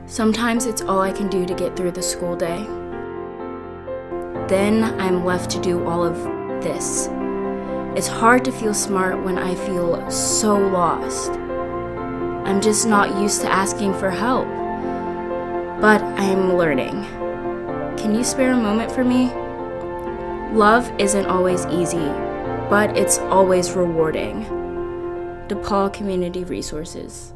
Sometimes it's all I can do to get through the school day. Then I'm left to do all of this. It's hard to feel smart when I feel so lost. I'm just not used to asking for help. But I'm learning. Can you spare a moment for me? Love isn't always easy, but it's always rewarding. DePaul Community Resources.